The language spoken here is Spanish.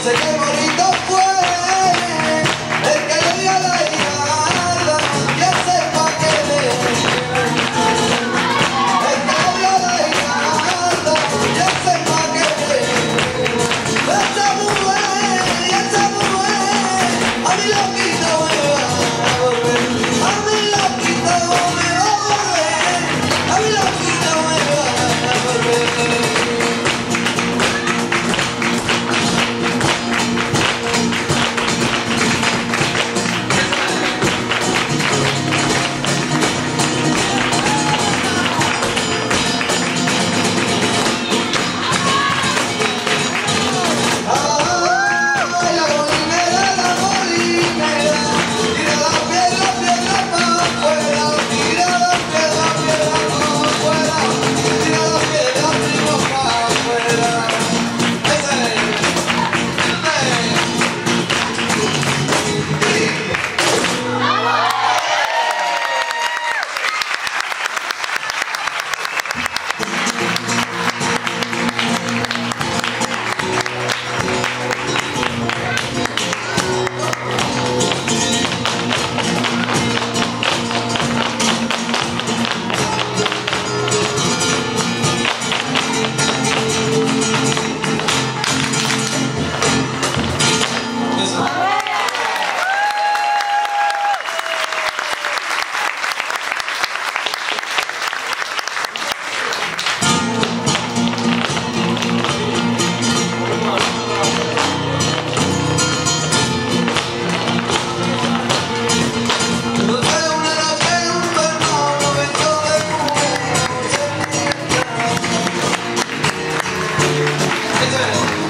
sé qué bonito fue el que le dio la guitarra y ese pa' que le el que le dio la guitarra y ese pa' que le esa mujer y esa mujer a mi loquito me va a volver, a mi loquito me va a volver, a mi loquito me va a volver. It's